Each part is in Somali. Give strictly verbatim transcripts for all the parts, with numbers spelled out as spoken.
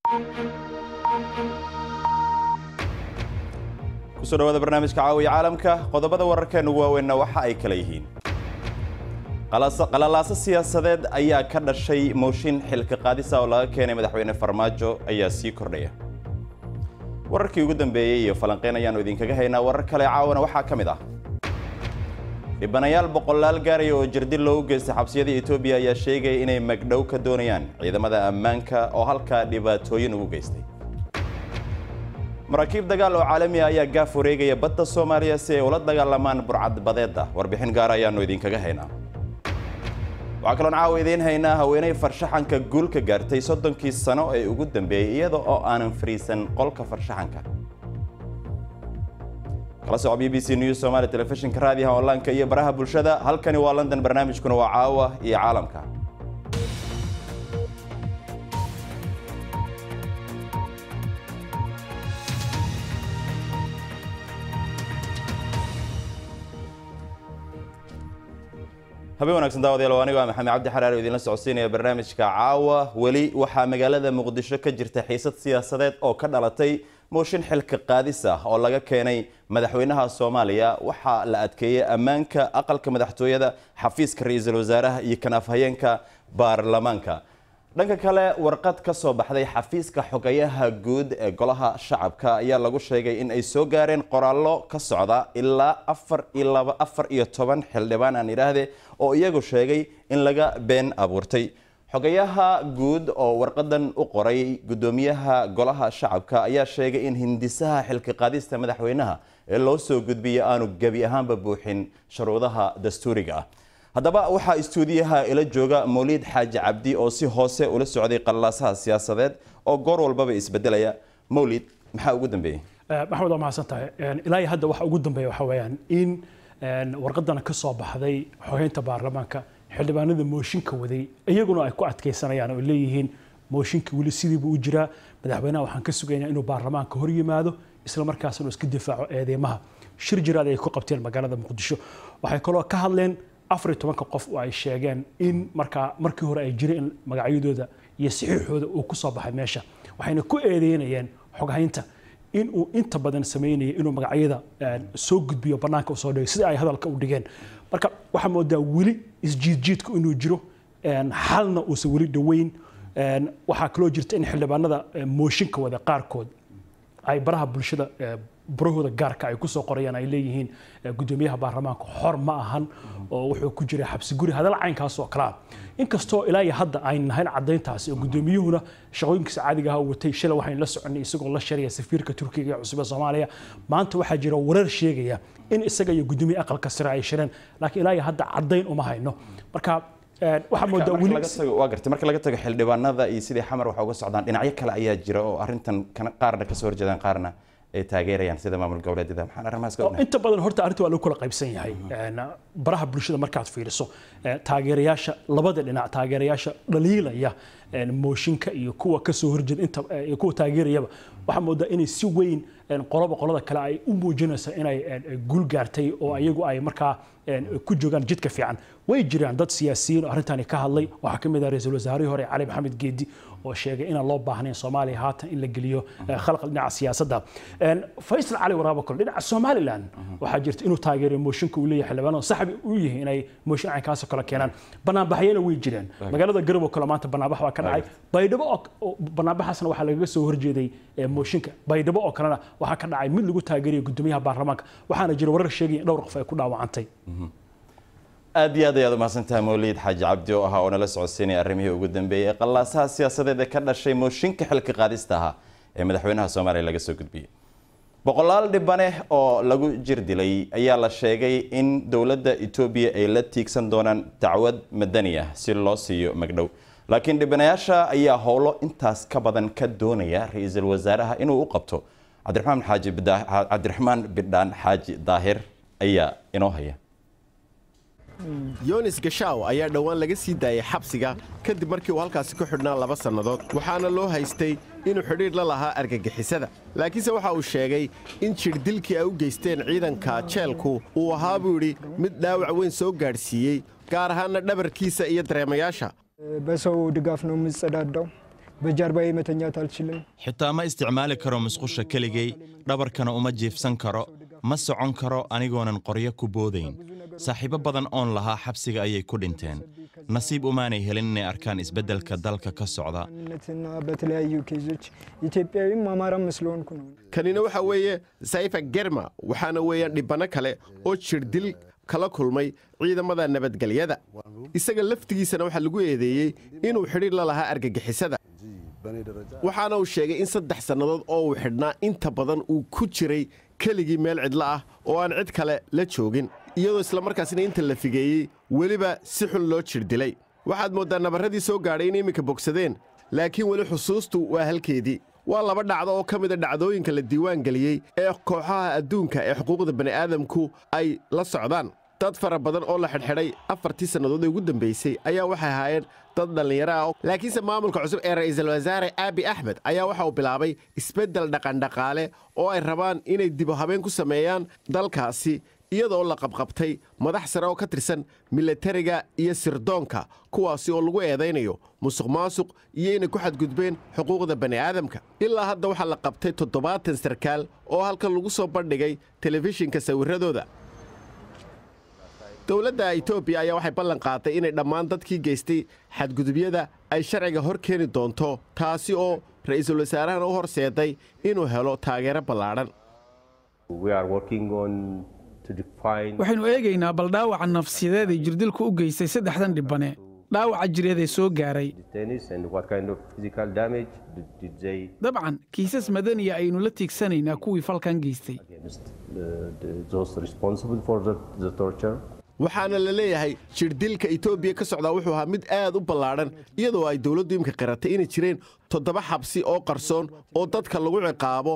kusoo dhawaada barnaamijka caawiya caalamka qodobada wararkeenu waaweynna waxa ay kala yihiin qalalaasa siyaasadeed ayaa ka dhashay mooshin xilka qaadisa oo laga keenay madaxweyne Farmaajo ayaa sii kordhaya wararkii ugu dambeeyay iyo falanqeyn ayaanu idinkaga haynaa warar kale caawana waxaa ka mid ah dhibanayaal boqolaal gaaraya oo jirdil loogu geystay xabsiyada Itoobiya ayaa sheegay inay magdhow ka doonayaan ciidamada ammaanka oo halka dhibaatooyin ugu geystay maraakiib dagaal oo caalami ah ayaa gaaf wareegaya badda Soomaaliya si ay ula dagaalamaan burcad badeeda warbixin gaar ayaanu idinkaga haynaa waxa kale oo caawa idin haynaa haweeney farshaxanka guulka gaartay soddonkii sano ee ugu dambeeyay iyada oo aanan fariisan qolka farshaxanka kala soo B B C News Somali Television raadiyaha online iyo baraha bulshada halkani waa London barnaamijkuna waa caawa iyo caalamka habeen wanaagsan daawadayaal waa aniga Maxamed Cabdi Xaraar oo idin la socodsiinaya barnaamijka caawa wali waxa magaalada Muqdisho ka jirta xiisad siyaasadeed oo ka dhalatay mooshin xilka qaadis ah oo laga keenay madaxweynaha Soomaaliya waxa la adkeeyay ammaanka aqalka madaxtooyada xafiiska ra'iisul wasaaraha iyo kanafhayeenka baarlamaanka dhanka kale warqad ka soo baxday xafiiska xogayaha guud ee golaha shacabka ayaa lagu sheegay in ay soo gaareen qoraallo ka socda ilaa afar iyo toban xildhibaan aan yiraahdee oo iyagu sheegay in laga been abuurtay xogayaha guud oo warqadan u qoray gudoomiyaha golaha shacabka ayaa sheegay in hindisaha xilka qaadista madaxweynaha ee loo soo gudbiyay aanu gabi ahaanba buuxin shuruudaha dastuuriga ah haddaba waxa istuudiyaha ila jooga Mawlid Xaaji Cabdi oo si hoose ula socday qalaasaha siyaasadeed oo goor walba isbedelaya Mawlid maxaa ugu dambeeyay maxamed ma xasantahay ilaa hadda waxa ugu dambeeyay waxa weeyaan in warqadan ka soo baxday xogeynta baarlamaanka xildhibaanada mooshinka waday iyaguna ay ku adkeysanayaan oo leeyihiin mooshinka wali sidii buu u jiraa madaxweynaha waxaan ka sugaynaa inuu baarlamaanka hor yimaado isla markaasna iska difaaco eedeymaha shir jiraad ay ku qabteen magaalada Muqdisho waxay kaloo ka hadleen afar iyo toban qof oo ay sheegeen in marka markii hore ay jireen magacyadooda iyo saxiixooda uu ku soo baxay meesha waxayna ku eedeynayeen xoghaynta in uu inta badan sameeyay inuu magacyada soo gudbiyo banaanka soo dhigay sida ay hadalka u dhigeen marka waxa moodaa wili isjiidjiidku inuu jiro xalna uu soo wili dhaweyn waxa kale jirta in xildhibaanada mooshinka wada qaarkood ay baraha bulshada barahooda gaarka ay ku soo qorayaan ay leeyihiin gudoomiyaha baarlamaanka xor ma ahan oo wuxuu ku jiray xabsi guri hadal caynkaas oo kala inkastoo ilaa iyo hadda ay nahayn cadeyntaas oo gudoomiyuhuna shaqooyinkiisa caadiga ah uu watay shalay waxaan la soconay isagoo la shariya safiirka Turkiga ee cusub ee Soomaaliya maanta waxa jira warar sheegaya in isaga iyo gudoomiyaha aqalka sare ay shireen laakiin ilaa iyo hadda cadeyn uma hayno marka waxa moodaa wili waa gartay marka laga tago xildhibaanada iyo sidii xamar waxa uga socdaan dhinacyo kale ayaa jira oo arintan qaarna ka soo horjeedaan qaarna ay taageerayaan sida maamul goboleedyada maxaan arrimahaas ka ognahay inta badan horta arrintu waa lagu kala qaybsan yahay baraha bulshada markaad fiiriso taageerayaasha labada dhinac taageerayaasha dhaliilaya mooshinka iyo kuwa ka soo horjeeda inta iyo kuwa taageerayaba waxa moodaa inay si weyn qoloba qolada kale ay u muujinayso inay guul gaartay oo ayagu ay markaa ku joogaan jidka fiican way jiraan dad siyaasiyiin oo arrintan ka hadlay waxa kamid ah ra'iisul wasaarihii hore Cali Maxamed Geedi oo sheegay in loo baahnayn Soomaaliya haatan in la geliyo khalq dhinaca siyaasadda Faysal Cali Waraabo kale dhinaca Somaliland waxa jirta inuu taageero mooshinka uu leeyahay xildhibaano saxbi u yihiin inay mooshin ay kaas kala keenaan banaanbaxyada way jireen magaalada Garowe kale maanta banaanbax waa ka dhacay Baydhabo banaanbaxaasna waxa laga soo horjeeday mooshinka Baydhabo oo kalena waxa ka dhacay mid lagu taageeray gudoomiyaha baarlamaanka waxaana jira warar sheegay in dhowr qof ay ku dhaawacantay aad iyo aad ayaad umahadsantahay Mawlid Xaaji Cabdi oo ahaa oo nala socodsiinay arrimihii ugu dambeeyay qalaasaha siyaasadeed ee ka dhashay mooshinka xilka qaadista ah ee madaxweynaha Soomaaliya laga soo gudbiyay boqolaal dhibane oo lagu jir dilay ayaa la sheegay in dawladda Itoobiya ay la tiigsan doonaan dacwad madani ah si loo siiyo magdhow laakiin dhibanayaasha ayaa howlo intaas ka badan ka doonaya ra'iisul wasaaraha inuu u qabto Cabdiraxmaan Xaaji Cabdiraxmaan Bidhaan Xaaji Daahir ayaa inoo haya Yonis Gashaw ayaa dhawaan laga sii daayay xabsiga kadib markii uu halkaasi ku xidhnaa laba sannadood waxaana loo haystay inuu xidhiidh la lahaa argagixisada laakiinse waxa uu sheegay in jirdilkii ay u geysteen ciidanka jeelku uu ahaa buu yidhi mid dhaawac weyn soo gaadhsiiyey gaar ahaanna dhabarkiisa iyo dareemayaasha በሰው ድጋፍ ነው የምጸዳዳው በጀርባዬ መተኛት አልችልም xitaa ma isticmaali karo musqusha keligay dhabarkana uma jiifsan karo ma socon karo anigoonan qoryo ku boodayn saaxiibo badan oon lahaa xabsiga ayay ku dhinteen nasiib umaanay helin inay arkaan isbeddelka dalka ka socda በተለያዩ ኬዞች ኢትዮጵያዊም አማራም ስለሆንኩ ነው kanina waxa weeye Saifa Germa waxaana weeyaan dhibano kale oo jirdil kala kulmay ciidamada nabadgelyada isaga laftigiisana waxa lagu eedeeyay inuu xiriir la lahaa argagixisada waxaana uu sheegay in saddex sannadood oo uu xidhnaa inta badan uu ku jiray keligii meel cidla ah oo aan cid kale la joogin iyadoo isla markaasina inta la figeeyey weliba si xun loo jirdilay waxaad mooddaa nabarradii soo gaadhay in iminka bogsadeen laakiin weli xusuustu waa halkeedii waa laba dhacdo oo ka mid a dhacdooyinka la diiwaan geliyey ee kooxaha adduunka ee xuquuqda bani'aadamku ay la socdaan dad fara badan oo la xidhxidhay afartii sannadood ee ugu dambaysay ayaa waxay ahaayeen dad dhallinyaro ah laakiinse maamulka cusub ee ra'iisul wasaare Abiy Ahmed ayaa waxa uu bilaabay isbeddel dhaqan-dhaqaale oo ay rabaan inay dib u habeen ku sameeyaan dalkaasi iyadoo la qabqabtay madax sare oo ka tirsan militariga iyo sirdoonka kuwaasi oo lagu eedaynayo musuqmaasuq iyo inay ku xadgudbeen xuquuqda bani'aadamka ilaa hadda waxaa la qabtay toddobaatan sarkaal oo halkan lagu soo bandhigay telefishinka sawirradooda dowladda Itoobiya ayaa waxay ballan qaaday inay dhammaan dadkii geystay xadgudubyada ay sharciga hor keeni doonto taasi oo ra'iisul wasaaraha u horseeday inuu helo taageero ballaaran waxaynu eegaynaa bal dhaawaca nafsiyadeed ee jirdilku u geystay saddexdan dhibane dhaawaca jireed ee soo gaaray dabcan kiisas madaniya aynu la tiigsanaynaa kuwii falkan geystay waxaana la leeyahay jirdilka Itoobiya ka socda wuxuu ahaa mid aad u ballaaran iyadoo ay dawladdu imka qiratay inay jireen toddoba xabsi oo qarsoon oo dadka lagu ciqaabo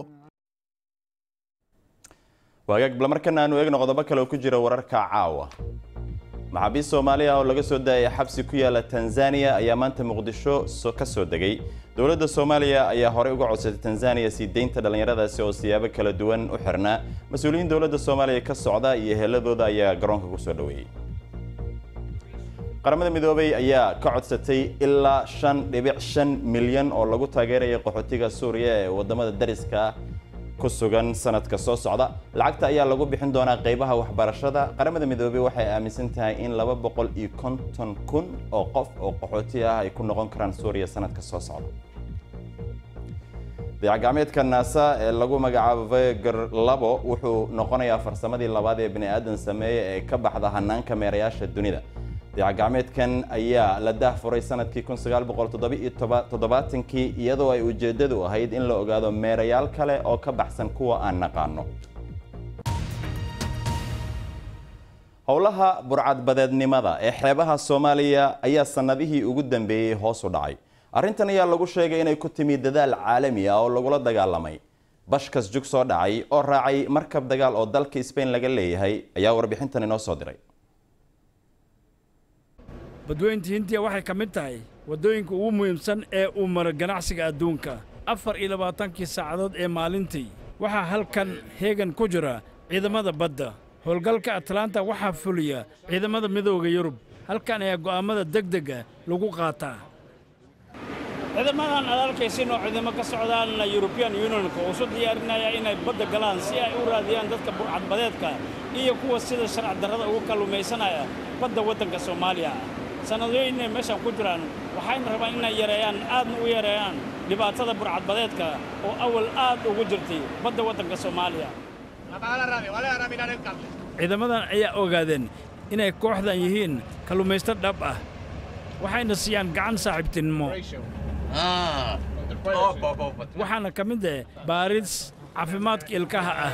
waagaag bal markana aanu eegno qodobo kale oo ku jira wararka caawa maxaabiis Soomaaliya oo laga soo daayay xabsi ku yaala Tanzania ayaa maanta Muqdisho soo ka soo degay dawladda Soomaaliya ayaa hore uga codsatay Tanzania si deynta dhalinyaradaasi oo siyaabo kala duwan u xirnaa mas'uuliyiin dawladda Soomaaliya ka socda iyo heeladooda ayaa garoonka ku soo dhaweeyay qaramada midoobay ayaa ka codsatay ilaa shan dhibic shan milyan oo lagu taageerayo qaxootiga Suuriya ee wadamada dariska ku sugan sanadka soo socda lacagta ayaa lagu bixin doonaa qaybaha waxbarashada qaramada midoobay waxay aaminsan tahay in laba boqol iyo konton kun oo qof oo qaxooti ah ay ku noqon karaan Suuriya sanadka soo socda dayacgacmeedka NASA ee lagu magacaabo Voyager labo wuxuu noqonayaa farsamadii labaad ee bini'aadan sameeyay ee ka baxda hanaanka meerayaasha dunida dayacgacmeedkan ayaa la daahfuray sanadkii kun sagaal boqol toddobaatankii iyadoo ay ujeedadu ahayd in la ogaado meerayaal kale oo ka baxsan kuwa aan naqaano howlaha burcadbadeednimada ee xeebaha Soomaaliya ayaa sanadihii ugu dambeeyay hoos u dhacay arrintan ayaa lagu sheegay inay ku timi dadaal caalami ah oo lagula dagaalamay bashkas jug soo dhacay oo raacay markab dagaal oo dalka Spain laga leeyahay ayaa warbixintan inoo soo diray badweynta Hindiya waxay ka mid tahay wadooyinka ugu muhiimsan ee uu maro ganacsiga adduunka afar iyo labaatankii saacadood ee maalintii waxaa halkan heegan ku jira ciidamada badda howlgalka Atlanta waxaa fuliya ciidamada midowga Yurub halkan ayaa go'aamada degdega lagu qaataa ciidamadan adalkaysiin oo ciidamo ka socdaan European Union oo soo diyaarinaya inay badda galaan si ay u raadiyaan dadka burcadbadeedka iyo kuwa sida sharci darrada ugu kalluumaysanaya badda waddanka Soomaaliya sanadooyin meesha ku jiraan waxayna rabaan inay yareeyaan aadna u yareeyaan dhibaatada burcadbadeedka oo awal aad ugu jirtay badda waddanka Soomaaliya ciidamadan ayaa ogaadeen inay kooxdan yihiin kalluumaysto dhab ah waxayna siiyaan gacan saaxiibtinimo waxaana ka mid ah baaris caafimaadka ilkaha ah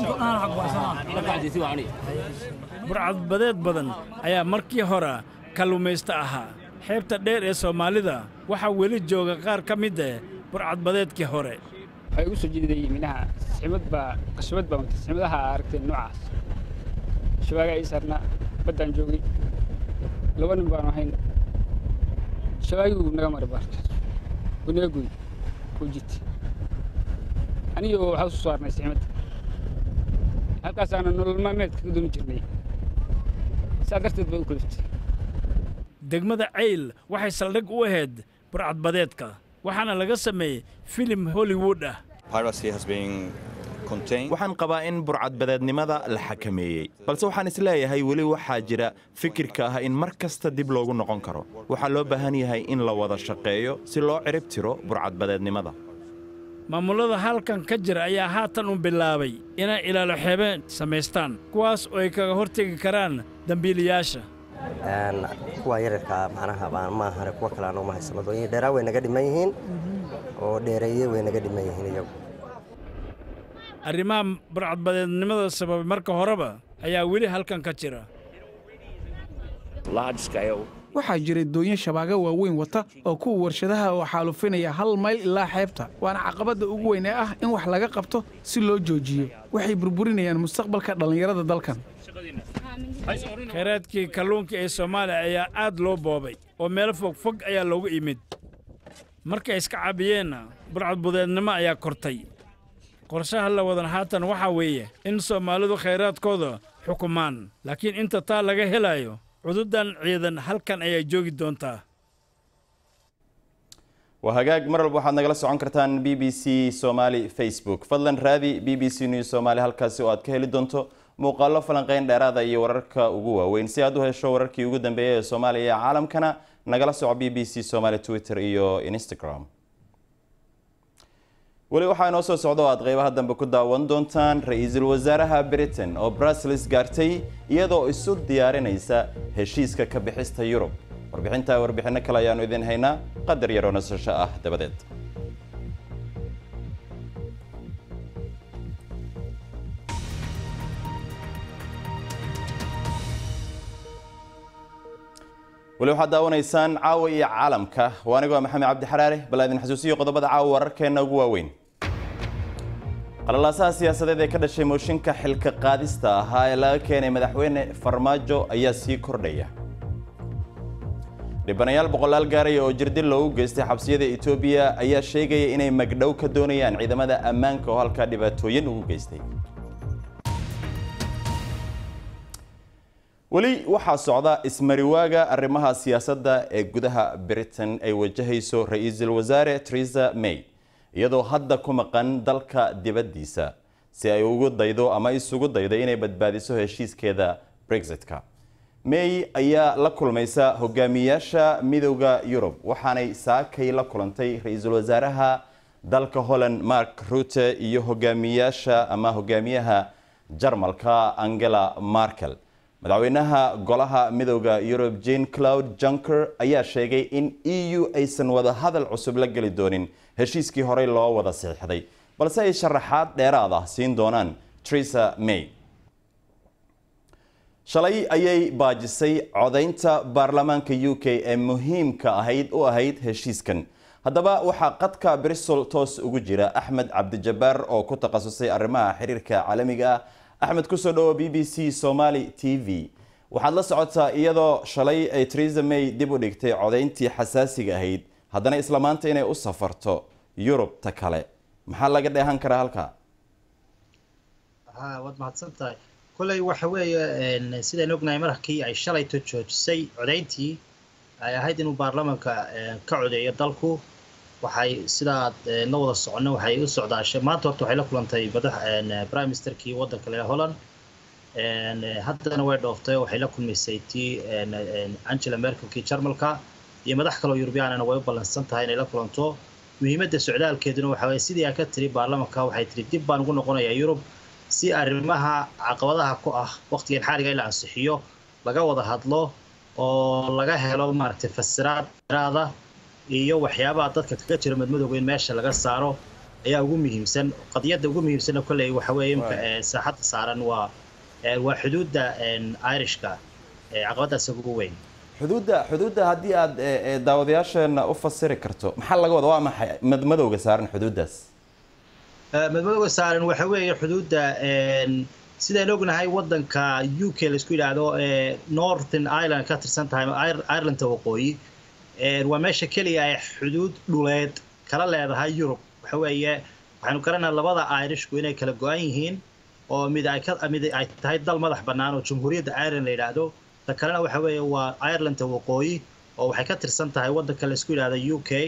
burcadbadeed badan ayaa markii hore kalluumaysto ahaa xeebta dheer ee Soomaalida waxa weli jooga qaar ka mid ah burcadbadeedkii hore waxay u soo jeeday minaha simad ba qasbad ba simadaha aragtay noocaas shabaga ay sarna badan joogay laba nin baan ahayn shabagu naga marbaartay guneeguy ku jit aniyo waxa soo saarnay simad halkaas aan nolol maalmeedka ka doonin jirnay saadarteed bay u kulftay degmada Ceyl waxay saldhig u ahayd burcadbadeedka waxaana laga sameeyey filim Hollywood ah. waxaan qabaa in burcadbadeednimada la xakameeyey balse waxaan isleeyahay weli waxaa jira fikirka ah in mar kasta dib loogu noqon karo waxaa loo baahan yahay in la wada shaqeeyo si loo cirib tiro burcadbadeednimada. maamulada halkan ka jira ayaa haatan u bilaabay inay ilaalo xeebeen samaystaan kuwaas oo ay kaga hortegi karaan dambiilayaasha. kuwa yararka macnaha baan ma ahan kuwa kale aan uma haysano doonyo dheeraa way naga dhiman yihiin oo dheereeyay way naga dhiman yihiin iyagu. arrimaha burcadbadeednimada sababay marka horeba ayaa weli halkan ka jira. waxaa jiray doonyo shabaaga waaweyn wata oo kuwa warshadaha oo xaalufinaya hal mayl ilaa xeebta waana caqabadda ugu weyn ee ah in wax laga qabto si loo joojiyo waxay burburinayaan mustaqbalka dhallinyarada dalkan. khayraadkii kalluunka ee Soomaaliya ayaa aad loo boobay oo meel fog fog ayaa loogu imid markay iska cabiyeenna burcadbadeednimo ayaa kortay. qorshaha la wadan haatan waxa weeye in Soomaalidu khayraadkooda xukumaan laakiin inta taa laga helayo cududan ciidan halkan ayaa joogi doontaa. waa hagaag mar walba waxaad nagala socon kartaan B B C Somali Facebook fadlan raadi B B C News Somali halkaasi oo aad ka heli doonto muuqaallo falanqeyn dheeraada iyo wararka ugu waaweyn si aad u hesho wararkii ugu dambeeyay ee Soomaaliya iyo caalamkana nagala soco B B C Somali Twitter iyo Instagram. weli waxaa inoo soo socdo aad qaybaha dambe ku daawan doontaan ra'iisul wasaaraha Britain oo Brussels gaartay iyadoo isu diyaarinaysa heshiiska ka bixista Yurub. warbixinta warbixino kale ayaanu idin haynaa qadar yar oo nasasho ah dabadeed. weli waxaad daawanaysaan caawa iyo caalamka waa anigoo maxamed cabdi xaraare bal idin xasuusiyo qodobada caawa wararkeena ugu waaweyn. qalalaasaha siyaasadeed ee ka dhashay mooshinka xilka qaadista ahaa ee laga keenay madaxweyne Farmaajo ayaa sii kordhaya. dhibanayaal boqolaal gaaraya oo jirdil loogu geystay xabsiyada Itoobiya ayaa sheegaya inay magdhow ka doonayaan ciidamada ammaanka oo halka dhibaatooyin ugu geystay. weli waxaa socda ismariwaaga arrimaha siyaasadda ee gudaha Britain ay wajahayso ra'iisul wasaare Theresa May iyadoo hadda ku maqan dalka dibaddiisa si ay ugu daydo ama isugu daydo inay badbaadiso heshiiskeeda Brexit-ka. May ayaa la kulmaysa hogaamiyaasha midowga Yurub waxaanay saakay la kulantay ra'iisul wasaaraha dalka Holland Mark Rutte iyo hogaamiyaasha ama hogaamiyaha Jarmalka Angela Merkel. madaxweynaha golaha midowga Yurub Jean-Claude Juncker ayaa sheegay in E U aysan wada hadal cusub la gali doonin heshiiskii horey loo wada saxiixday balse ay sharaxaad dheeraad ah siin doonaan Theresa May. shalay ayay baajisay codaynta baarlamaanka U K ee muhiimka ahayd u ahayd heshiiskan. haddaba waxaa qadka Bristol toos ugu jira Axmed Cabdijabbaar oo ku takhasusay arrimaha xiriirka caalamiga ah. Axmed ku soo dhawo B B C Somali T V. waxaad la socotaa iyadoo shalay ay Theresa May dib u dhigtay codayntii xasaasiga ahayd haddana isla maanta inay u safarto Yurub ta kale maxaa laga dheehan karaa halka? ها واد mahadsantahay kulay waxa weeye sidaan ognahay markii ay shalay to joojisay codayntii ay ahayd inuu baarlamaanka ka codeeyo dalku waxay sidaa la wada socono waxay u socdaashay maanta horta waxay la kulantay madax prime ministerkii wadanka la Holland een haddana way dhooftay waxay la kulmaysay tii Angela Merkel kii Jarmalka iyo madax kale oo Yurubiyaanana way u balansan tahay inay la kulanto muhiimadda socdaalkeeduna waxa weeye sidii ay ka tiri baarlamaanka waxay tiri dib baan ugu noqonayaa Yurub si arrimaha caqabadaha ku ah waqtigan xaariga ila ansixiyo laga wada hadlo oo laga helo maartay fasiraad raada iyo waxyaabaha dadka kaga jira madmadowga in meesha laga saaro ayaa ugu muhiimsan qadiyada ugu muhiimsan kulay waxa weeye imka saaxad saaran waa waa xuduudda Irishka caqabadaas ugu weyn. xuduudda xuduudda haddii aad daawadayaasheena u fasiri karto maxaa laga wada waa maxay madmadowga saaran xuduuddaas? madmadowga saaran waxa weeye xuduudda sidaan ognahay wadanka U K la isku yiraahdo Northern Ireland ka tirsan tahay Ireland waqooyi waa meesha kaliya ay xuduud dhuleed kala leedahay Yurub waxa weeye waxaanu garanaa labada Irishku inay kala go'an yihiin oo mid ay ka mid ay tahay dal madax bannaan oo Jamhuuriyadda Ireland la yiraahdo ta kalena waxa weeye waa Ireland waqooyi oo waxay ka tirsan tahay wadanka la isku yiraahdo U K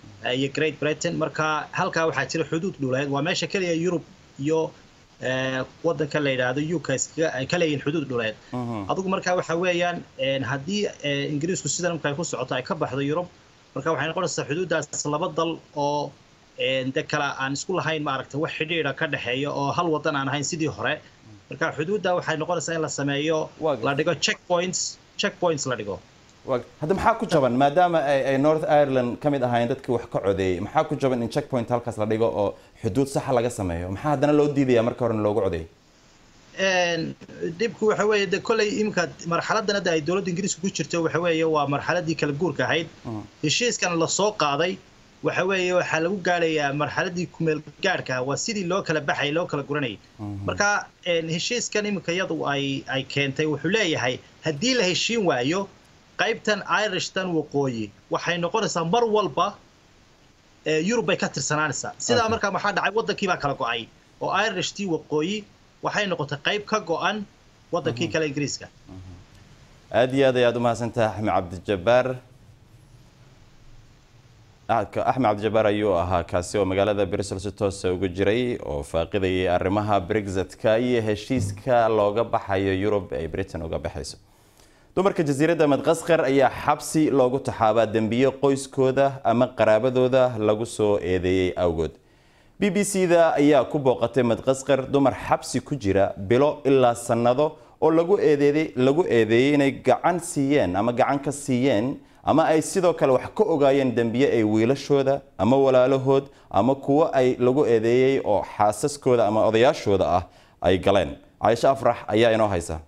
iyo Great Britain marka halka waxa jira xuduud dhuleed waa meesha kaliya Europe iyo wadanka la yiraahdo U K ay kala yihiin xuduud dhuleed adigu marka waxa weeyaan hadii Ingiriisku sidan markay ku socoto ay ka baxdo Europe marka waxay noqonaysaa xuduudaas laba dal oo inta kala aan isku lahayn ma aragtay wax xidhiidha ka dhaxeeyo oo hal wadan aan ahayn sidii hore marka xuduudda waxay noqonaysaa in la sameeyo la dhigo checkpoints checkpoints la dhigo hadda maxaa ku jaban maadaama ay North Ireland kamid ahaayeen dadkii wax ka codeeyay maxaa ku jaban in checkpoint halkaas la dhigo oo xuduud sax laga sameeyo maxaa haddana loo diidayaa marka hore loogu codeeyay een dibku waxa weeye de kulay imka marxaladan hadda ay dawladda Ingiriiska ku jirto waxa weeye waa marxaladii kala guurka ahayd heshiiskan la soo qaaday waxa weeye waxa lagu gaarayaa marxaladii ku meel gaarka waa sidii loo kala baxay loo kala guranay marka een heshiiskan imka yadu ay ay keentay wuxuu leeyahay hadii la heshiin waayo qaybtan Irishtan waqooyi waxay noqonaysaa mar walba ee Europe ay ka tirsanaanaysaa sida marka maxaa dhacay wadankii baa kala go'ay oo Irishtii waqooyi waxay noqotay qayb ka go'an wadankii kale Ingiriiska aad iyo aad ayaad u mahadsantahay Axmed Cabdi Jabbaar Axmed Cabdi Jabbaar ayuu ahaa kaasi oo magaalada Brussels si toos ah ugu jiray oo faaqidayay arrimaha Brexit-ka iyo heshiiska looga baxayo Europe ay Britain uga baxayso dumarka jasiiradda Madagaskar ayaa xabsi loogu taxaabaa dambiyo qoyskooda ama qaraabadooda lagu soo eedeeyay awgood B B C-da ayaa ku booqatay Madagaskar dumar xabsi ku jira bilo ilaa sanado oo lagu eedeeyay lagu eedeeyay inay gacan siiyeen ama gacan ka siiyeen ama ay sidoo kale wax ka ogaayeen dambiye ay wiilashooda ama walaalahood ama kuwa ay lagu eedeeyay oo xaasaskooda ama odayaashooda ah ay galeen Aisha Afrax ayaa inoo haysa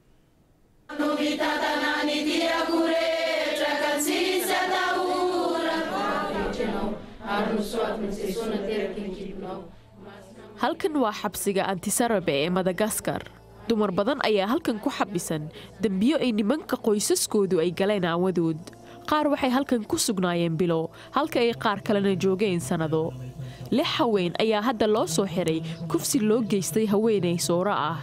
halkan waa xabsiga Antisarabe ee Madagaskar dumar badan ayaa halkan ku xabisan dambiyo ay nimanka qoysaskoodu ay galeen aawadood qaar waxay halkan ku sugnaayeen bilo halka ay qaar kalena joogeen sanado lix haween ayaa hadda loo soo xiray kufsi loo geystay haweeney soora ah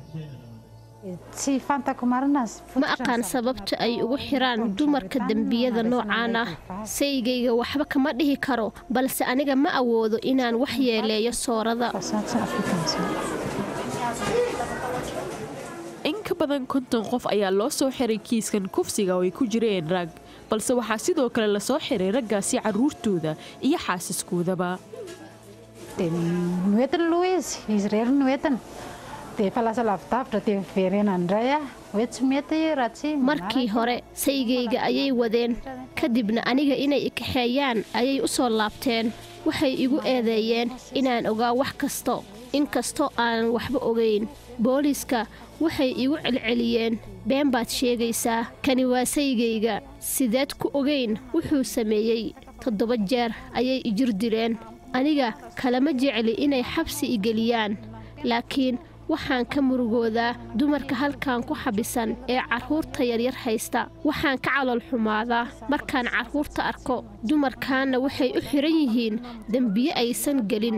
ma aqaan sababta ay ugu xiraan dumarka dambiyada noocaan ah saygayga waxba kama dhihi karo balse aniga ma awoodo inaan wax yeeleeyo soorada in ka badan konton qof ayaa loo soo xiray kiiskan kufsiga oo ay ku jireen rag balse waxaa sidoo kale la soo xiray raggaasi carruurtooda iyo xaasaskoodaba markii hore saygayga ayay wadeen kadibna aniga inay ikaxeeyaan ayay u soo laabteen waxay igu eedeeyeen inaan ogaa wax kasto inkastoo aanan waxba ogayn booliiska waxay igu celceliyeen been baad sheegaysaa kani waa saygayga sideed ku ogayn wuxuu sameeyey toddoba jeer ayay ijir dileen aniga kalama jecli inay xabsi igeliyaan laakiin waxaan ka murugoodaa dumarka halkan ku xabisan ee carruurta yaryar haysta waxaan ka calool xumaadaa markaan carruurta arko dumarkaanna waxay u xiran yihiin dembiye aysan gelin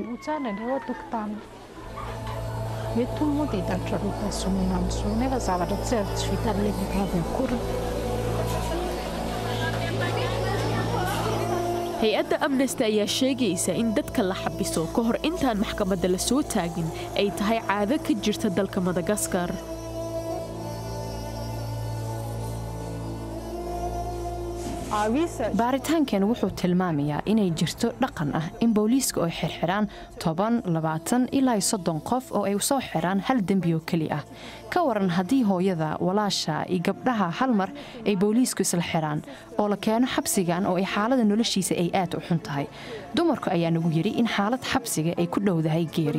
hay-adda Amnesty ayaa sheegaysa in dadka la xabiso ka hor intaan maxkamadda la soo taagin ay tahay caado ka jirta dalka Madagaskar baaritaankan wuxuu tilmaamayaa inay jirto dhaqan ah in booliisku ay xirxiraan toban labaatan ilaa soddon qof oo ay soo xiraan hal dembi oo keli ah ka waran haddii hooyada walaasha iyo gabdhaha hal mar ay booliisku isla xiraan oo la keeno xabsigan oo ay xaalada noloshiisa ay aad u xun tahay dumarku ayaa nagu yiri in xaalad xabsiga ay ku dhowdahay geeri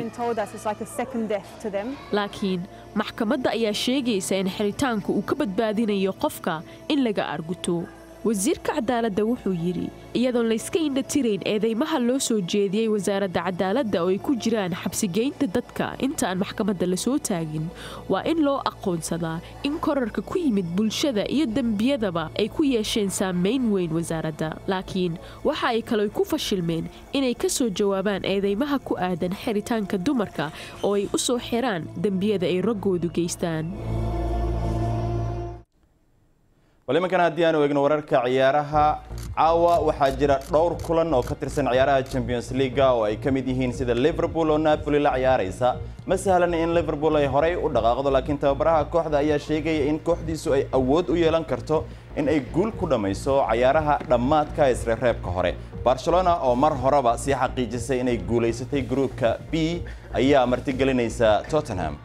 laakiin maxkamadda ayaa sheegaysa in xiritaanku uu ka badbaadinayo qofka in laga arguto wasiirka cadaaladda wuxuu yiri iyadoon la iska indha tirayn eedeymaha loo soo jeediyay wasaaradda cadaaladda oo ay ku jiraan xabsigeynta dadka inta aan maxkamadda la soo taagin waa in loo aqoonsadaa in korarka ku yimid bulshada iyo dembiyadaba ay ku yeesheen saameyn weyn wasaaradda laakiin waxa ay kale ku fashilmeen inay ka soo jawaabaan eedeymaha ku aadan xiritaanka dumarka oo ay u soo xiraan dembiyada ay raggoodu geystaan ولمكان هديان ويجن وررك عيارها عاوة وحاجرة دور كلن أو كتر سن عيارها تشامبيونز ليغا أو أي كميديهين سيد ليفربول ونابولي لا عياريسا مثلا إن ليفربول أي هوري ودقاقض لكن تبرها كوحدة أي شيء إن كوحدي سو أي أود ويلان كرتو إن أي جول كودا ميسو عيارها دمات كايس ريب كهوري برشلونة أو مر هربا سي حقيقي سي إن أي جوليستي جروب كبي أي مرتجلينيسا توتنهام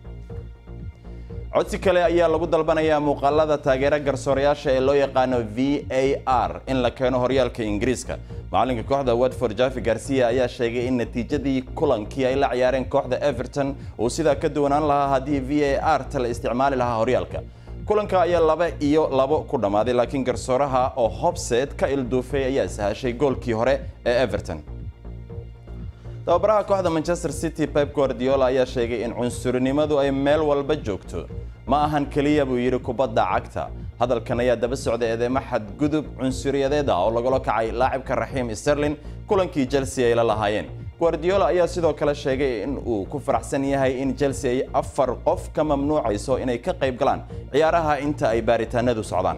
codsi kale ayaa lagu dalbanayaa muuqaalada taageera garsoorayaasha ee loo yaqaan V A R in la keeno horyaalka Ingiriiska. Macalinka kooxda Watford Javi Garcia ayaa sheegay in natiijadii kulankii ay la ciyaareen kooxda Everton uu sida ka duwanaan lahaa hadii V A R tal isticmaali lahaa horyaalka. Kulanka ayaa laba iyo labo ku dhamaaday laakiin garsooraha oo Hobset ka ilduufay ayaa sahashay goolkii hore ee Everton. tababaraha kooxda Manchester City Pep Guardiola ayaa sheegay in cunsurinimadu ay meel walba joogto ma ahan kaliya buu yiri kubadda cagta hadalkan ayaa daba socday eedeymo xadgudub cunsuriyadeed ah oo lagula kacay laacibka Raheem Sterling kulankii Chelsea ay la lahaayeen Guardiola ayaa sidoo kale sheegay in uu ku faraxsan yahay in Chelsea ay afar qof ka mamnuucayso inay ka qayb galaan ciyaaraha inta ay baaritaanadu socdaan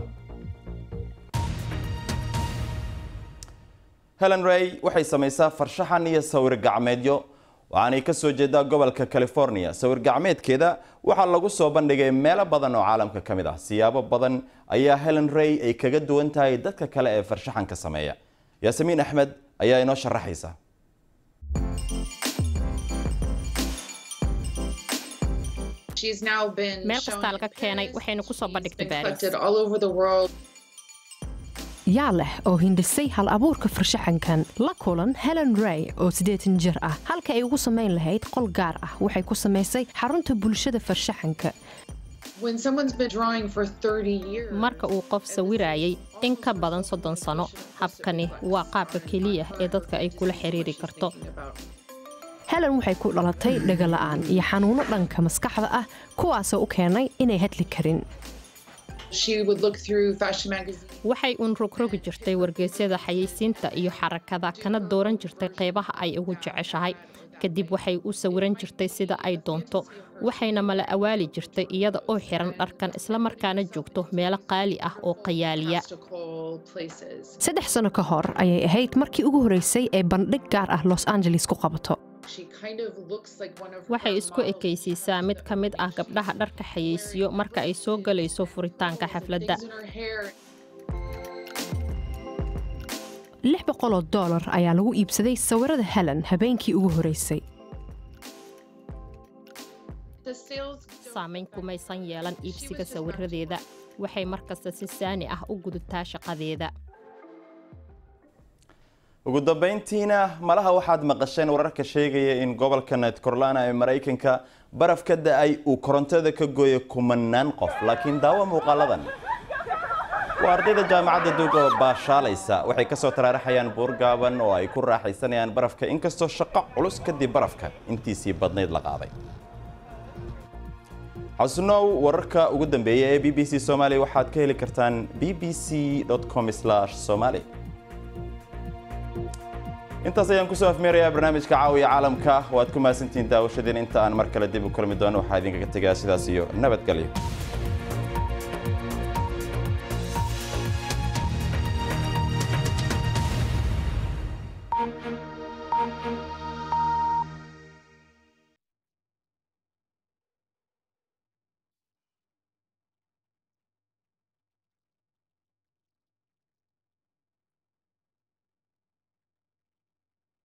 Helen Ray waxay samaysaa farshaxan iyo sawir gacmeedyo waxaanay ka soo jeedaa gobolka California sawir gacmeedkeeda waxa lagu soo bandhigay meelo badan oo caalamka kamid ah siyaabo badan ayaa Helen Ray ay kaga duwan tahay dadka kale ee farshaxanka sameeya Yaasmin Ahmed ayaa inoo sharaxaysa meel kasta laga keenay waxayna ku soo bandhigtay Paris yaa leh oo hindisay hal abuurka farshaxankan la kulan Helen Ray oo siddeetan jir ah halka ay ugu sameyn lahayd qol gaar ah waxay ku sameysay xarunta bulshada farshaxanka marka uu qof sawirayay in ka badan soddon sano habkani waa qaabka kaliya ee dadka ay kula xiriiri karto Helen waxay ku dhalatay dhaga la'aan iyo xanuuno dhanka maskaxda ah kuwaasoo u keenay inay hadli karin waxay un rogrogi jirtay wargeysyada xayeysiinta iyo xarakada kana dooran jirtay qaybaha ay ugu jeceshahay kadib waxay u sawiran jirtay sida ay doonto waxayna mala awaali jirtay iyada oo xiran dharkan isla markaana joogto meelo qaali ah oo qayaaliya saddex sano ka hor ayay ahayd markii ugu horeysay ee bandhig gaar ah Los Angeles ku qabato waxay isku ekaysiisaa mid ka mid ah gabdhaha dharka xayeysiyo marka ay soo galayso furitaanka xafladda lix boqol oo dollar ayaa lagu iibsaday sawirada Helen habeenkii ugu horeysay saameyn kumaysan yeelan iibsiga sawiradeeda waxay markasta si saani ah u gudataa shaqadeeda ugu dambeyntiina malaha waxaad maqasheen wararka sheegaya in gobolka North Carolina ee Mareykanka baraf ka da'ay uu korontada ka gooyay kumanaan qof laakiin daawo muuqaaladan waa ardayda jaamacadda Duke oo baashaalaysa waxay ka soo taraaraxayaan buur gaaban oo ay ku raaxaysanayaan barafka inkastoo shaqo culus kadib barafka intiisii badneyd la qaaday xasunow wararka ugu dambeeyay ee B B C Somali waxaad ka heli kartaan b b c dot com slash somali intaas ayaan ku soo afmeerayaa barnaamijka caawiya caalamka waad ku maasantiin daawashadeen inta aan mar kale dib u kulmi doono waxaa idinkaga tegaa sidaas iyo nabadgelyo